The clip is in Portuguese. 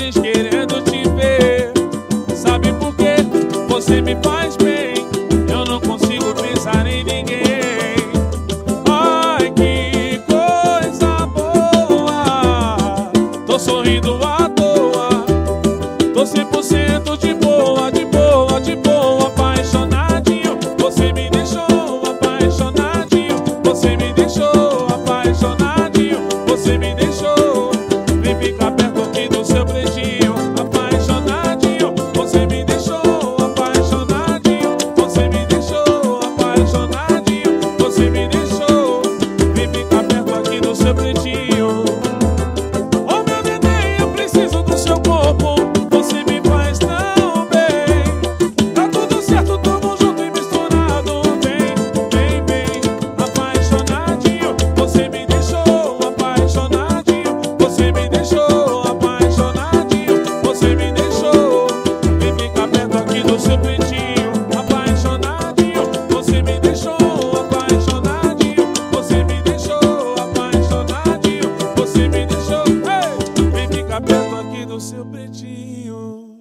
mensagens querendo te ver. Sabe por quê? Você me faz bem. Eu não consigo pensar em ninguém. Ai, que coisa boa. Tô sorrindo à toa. Tô 100% de boa, de boa, de boa. Apaixonadinho, você me deixou apaixonadinho. Você me deixou apaixonadinho. Você me deixou. Vem ficar perto aqui do seu pretinho. Apaixonadinho, você me deixou apaixonadinho. Você me deixou apaixonadinho. Você me deixou. Vem ficar perto aqui do seu pretinho. Oh, meu neném, eu preciso do seu corpo. Você me faz tão bem. Tá tudo certo, tamo junto e misturado. Vem, vem, vem. Apaixonadinho, você me deixou apaixonadinho. Você me deixou apaixonadinho. Você me deixou. Vem ficar perto aqui do seu peitinho. Apaixonadinho, você me deixou apaixonadinho. Você me deixou apaixonadinho. Você me deixou. Ei! Vem ficar perto aqui do seu pretinho.